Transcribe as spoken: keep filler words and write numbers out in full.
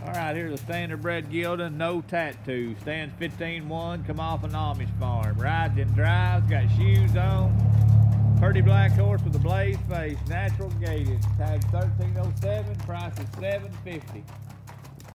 All right, here's a standardbred gelding, no tattoo. Stands fifteen one, come off an Amish farm. Rides and drives, got shoes on. Pretty black horse with a blaze face, natural gated. Tag thirteen oh seven, price is seven fifty.